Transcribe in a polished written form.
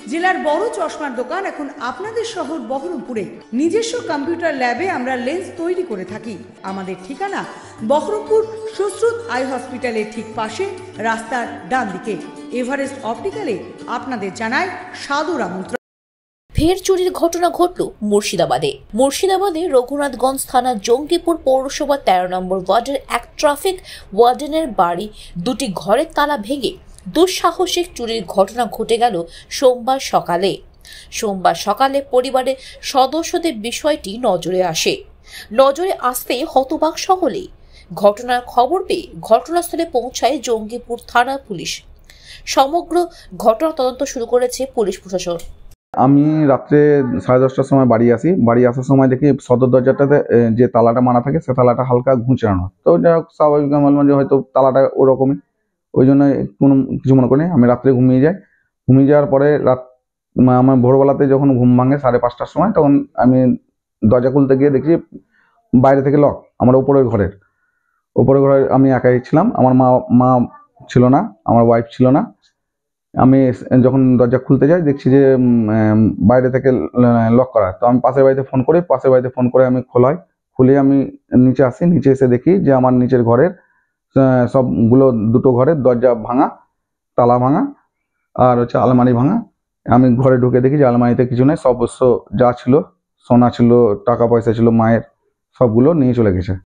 জেলার বড় চশমার দোকান এখন আপনাদের শহর বহরমপুরে। নিজস্ব কম্পিউটার ল্যাবে আমরা লেন্স তৈরি করে থাকি। আমাদের ঠিকানা বহরমপুর সুশ্রুত আই হসপিটালের ঠিক পাশে, রাস্তার ডান দিকে। এভারেস্ট অপটিক্যালে আপনাদের জানায় সাদর আমন্ত্রণ। ফের চুরির ঘটনা ঘটল মুর্শিদাবাদে রঘুনাথগঞ্জ থানা জঙ্গিপুর পৌরসভা 13 নম্বর ওয়ার্ডের এক ট্রাফিক ওয়ার্ডেনের বাড়ি দুটি ঘরের তালা ভেঙে দুঃসাহসিক চুরির ঘটনা ঘটে গেল সোমবার সকালে পরিবারের সদস্যদের বিষয়টি নজরে আসতেই হতবাক সকলেই। ঘটনার খবর পেয়ে ঘটনাস্থলে পৌঁছায় জঙ্গিপুর থানা পুলিশ। সমগ্র ঘটনা তদন্ত শুরু করেছে পুলিশ প্রশাসন। আমি রাত্রে 10:30টার সময় বাড়ি আসার সময় দেখি সদর দরজাটাতে যে তালাটা মারা থাকে সে তালাটা হালকা ঘুঁচানো। তো যাই হোক, স্বাভাবিক বললাম যে হয়তো তালাটা ওরকমই, ওই জন্য কোনো কিছু মনে করি। আমি রাত্রে ঘুমিয়ে যাওয়ার পরে আমার ভোরবেলাতে যখন ঘুম ভাঙে 5:30টার সময়, তখন আমি দরজা খুলতে গিয়ে দেখি বাইরে থেকে লক। আমার ওপরের ঘরে আমি একাই ছিলাম, আমার মা ছিল না, আমার ওয়াইফ ছিল না। আমি যখন দরজা খুলতে যাই দেখছি যে বাইরে থেকে লক করা। তো আমি পাশের বাড়িতে ফোন করে আমি খুলে আমি নিচে আসি। নিচে এসে দেখি যে আমার নিচের ঘরের সবগুলো দুটো ঘরের দরজা ভাঙা, তালা ভাঙা, আর আলমারি ভাঙা। আমি ঘরে ঢুকে দেখি যে আলমারিতে কিছু নেই, সব যা ছিল, সোনা ছিল, টাকা পয়সা ছিল মায়ের, সবগুলো নিয়ে চলে গেছে।